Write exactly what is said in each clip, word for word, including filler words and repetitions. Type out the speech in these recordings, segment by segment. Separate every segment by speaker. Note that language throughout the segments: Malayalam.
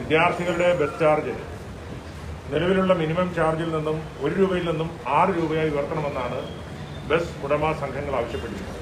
Speaker 1: വിദ്യാർത്ഥികളുടെ ബസ് ചാർജ് നിലവിലുള്ള മിനിമം ചാർജിൽ നിന്നും ഒരു രൂപയിൽ നിന്നും ആറ് രൂപയായി ഉയർത്തണമെന്നാണ് ബസ് ഉടമ സംഘങ്ങൾ ആവശ്യപ്പെട്ടിരിക്കുന്നത്.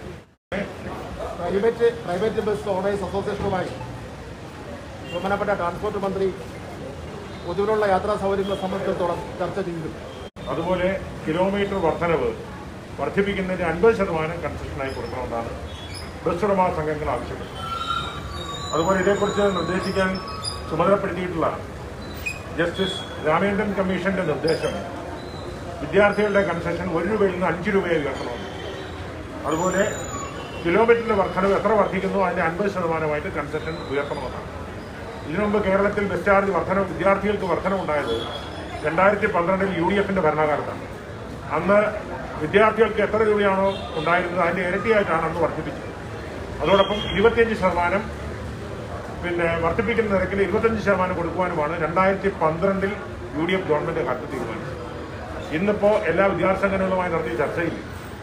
Speaker 2: പ്രൈവറ്റ് പ്രൈവറ്റ് ബസ് ഓണേഴ്സ് അസോസിയേഷനുമായി ബഹുമാനപ്പെട്ട ട്രാൻസ്പോർട്ട് മന്ത്രി പൊതുവിലുള്ള യാത്രാ സൗകര്യങ്ങളെ സംബന്ധിച്ചിടത്തോളം ചർച്ച ചെയ്തു.
Speaker 1: അതുപോലെ കിലോമീറ്റർ വർധനവ് വർദ്ധിപ്പിക്കുന്നതിന് അൻപത് ശതമാനം കൺസെഷനായി കൊടുക്കണമെന്നാണ് ബസ് ഉടമ സംഘങ്ങൾ ആവശ്യപ്പെട്ടത്. അതുപോലെ ഇതേക്കുറിച്ച് നിർദ്ദേശിക്കാൻ ചുമതലപ്പെടുത്തിയിട്ടുള്ള ജസ്റ്റിസ് രാമേന്ദ്രൻ കമ്മീഷന്റെ നിർദ്ദേശം വിദ്യാർത്ഥികളുടെ കൺസെഷൻ ഒരു രൂപയിൽ നിന്ന് അഞ്ച് രൂപയായി ഉയർത്തണമെന്ന്. അതുപോലെ കിലോമീറ്ററിന്റെ വർധനവ് എത്ര വർദ്ധിക്കുന്നു അതിന്റെ അൻപത് ശതമാനമായിട്ട് കൺസെഷൻ ഉയർത്തണമെന്നാണ്. ഇതിനു മുമ്പ് കേരളത്തിൽ ബസ് ചാർജ് വർധനവ് വിദ്യാർത്ഥികൾക്ക് വർധനവുണ്ടായത് രണ്ടായിരത്തി പന്ത്രണ്ടിൽ യു ഡി എഫിന്റെ ഭരണകാലത്താണ്. അന്ന് വിദ്യാർത്ഥികൾക്ക് എത്ര രൂപയാണോ ഉണ്ടായിരുന്നത് അതിന്റെ ഇരട്ടിയായിട്ടാണ് അന്ന് വർദ്ധിപ്പിച്ചത്. അതോടൊപ്പം ഇരുപത്തിയഞ്ച് ശതമാനം പിന്നെ വർദ്ധിപ്പിക്കുന്ന നിരക്കിൽ ഇരുപത്തഞ്ച് ശതമാനം കൊടുക്കുവാനുമാണ് രണ്ടായിരത്തി പന്ത്രണ്ടിൽ യു ഡി എഫ് ഗവൺമെന്റ് കാലത്ത് തീരുമാനിച്ചത്. ഇന്നിപ്പോ എല്ലാ വിദ്യാർത്ഥി സംഘടനകളുമായി നടത്തിയ ചർച്ചയിൽ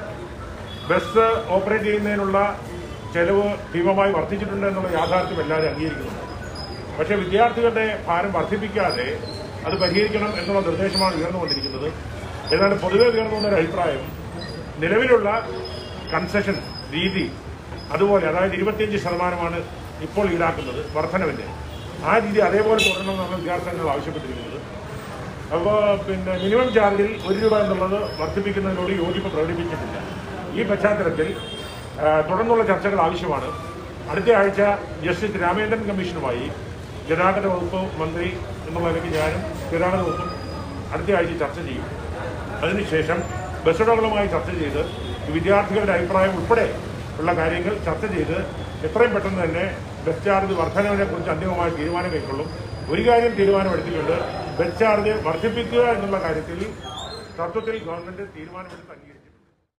Speaker 1: ബസ് ഓപ്പറേറ്റ് ചെയ്യുന്നതിനുള്ള ചെലവ് ഭീമമായി വർദ്ധിച്ചിട്ടുണ്ട് എന്നുള്ള യാഥാർത്ഥ്യം എല്ലാവരും അംഗീകരിക്കുന്നുണ്ട്. പക്ഷേ വിദ്യാർത്ഥികളുടെ ഭാരം വർദ്ധിപ്പിക്കാതെ അത് പരിഹരിക്കണം എന്നുള്ള നിർദ്ദേശമാണ് ഉയർന്നുകൊണ്ടിരിക്കുന്നത്. ഏതാണ്ട് പൊതുവെ ഉയർന്നു വന്നൊരു അഭിപ്രായം നിലവിലുള്ള കൺസെഷൻ രീതി അതുപോലെ, അതായത് ഇരുപത്തിയഞ്ച് ശതമാനമാണ് ഇപ്പോൾ ഈടാക്കുന്നത് വർധനവിന്റെ, ആ രീതി അതേപോലെ തുടരണമെന്നാണ് വിദ്യാർത്ഥി സംഘങ്ങൾ ആവശ്യപ്പെട്ടിരിക്കുന്നത്. അപ്പോൾ പിന്നെ മിനിമം ചാർജിൽ ഒരു രൂപ എന്നുള്ളത് വർദ്ധിപ്പിക്കുന്നതിനോട് യോജിപ്പ് പ്രകടിപ്പിച്ചിട്ടില്ല. ഈ പശ്ചാത്തലത്തിൽ തുടർന്നുള്ള ചർച്ചകൾ ആവശ്യമാണ്. അടുത്ത ആഴ്ച ജസ്റ്റിസ് രാമേന്ദ്രൻ കമ്മീഷനുമായി ഗതാഗത വകുപ്പ് മന്ത്രി എന്നുള്ള നിലയ്ക്ക് ഞാനും ഗതാഗത വകുപ്പും അടുത്ത ആഴ്ച ചർച്ച ചെയ്യും. അതിനുശേഷം ബസ് ഉടമകളുമായി ചർച്ച ചെയ്ത് വിദ്യാർത്ഥികളുടെ അഭിപ്രായം ഉൾപ്പെടെ ഉള്ള കാര്യങ്ങൾ ചർച്ച ചെയ്ത് എത്രയും പെട്ടെന്ന് തന്നെ ബസ് ചാർജ് വർധനവിനെ കുറിച്ച് അന്തിമമായ തീരുമാനം കൈക്കൊള്ളും. ഒരു കാര്യം തീരുമാനമെടുത്തിട്ടുണ്ട്, ബസ് ചാർജ് വർദ്ധിപ്പിക്കുക എന്നുള്ള കാര്യത്തിൽ തത്വത്തിൽ ഗവൺമെന്റ് തീരുമാനമെടുത്ത് അംഗീകരിക്കും.